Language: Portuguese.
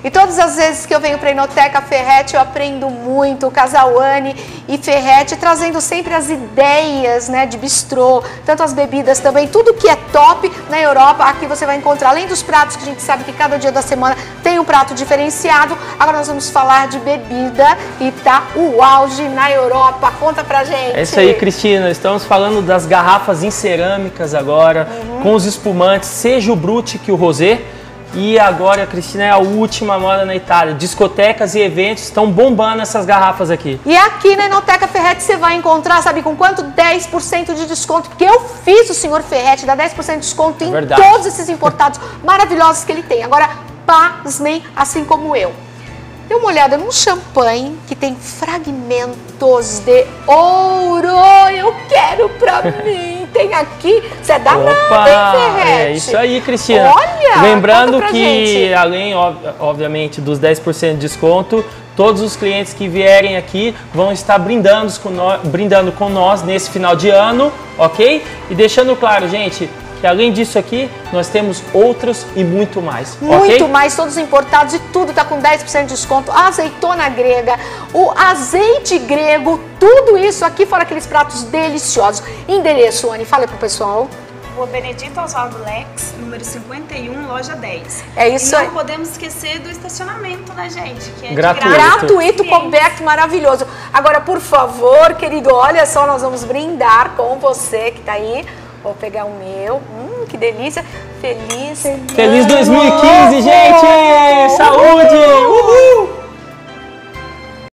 E todas as vezes que eu venho para a Enoteca Ferretti, eu aprendo muito, o casal Anne e Ferretti, trazendo sempre as ideias, né, de bistrô, tanto as bebidas também, tudo que é top na Europa, aqui você vai encontrar, além dos pratos que a gente sabe que cada dia da semana tem um prato diferenciado. Agora nós vamos falar de bebida e tá o auge na Europa. Conta pra gente. É isso aí, Cristina. Estamos falando das garrafas em cerâmicas agora, com os espumantes, seja o Brut que o Rosé. E agora, Cristina, é a última moda na Itália. Discotecas e eventos estão bombando essas garrafas aqui. E aqui na Enoteca Ferretti você vai encontrar, sabe com quanto? 10% de desconto. Porque eu fiz o senhor Ferretti, dá 10% de desconto em todos esses importados maravilhosos que ele tem. Agora, pasmem, assim como eu. Dê uma olhada num champanhe que tem fragmentos de ouro. Eu quero pra mim. Tem aqui. Você é danada, hein, Ferretti? É isso aí, Cristina. Olha, lembrando que, além, obviamente, dos 10% de desconto, todos os clientes que vierem aqui vão estar brindando com nós nesse final de ano, ok? E deixando claro, gente, que além disso aqui, nós temos outros e muito mais, muito mais, todos importados e tudo está com 10% de desconto. A azeitona grega, o azeite grego, tudo isso aqui, fora aqueles pratos deliciosos. Endereço, Anne, fala pro pessoal. Rua Benedito Oswaldo Lex, número 51, loja 10. É isso aí. E não podemos esquecer do estacionamento, né, gente? Que é gratuito, coberto, maravilhoso. Agora, por favor, querido, olha só, nós vamos brindar com você que tá aí. Vou pegar o meu. Que delícia. Feliz 2015, gente! Saúde! Uhul!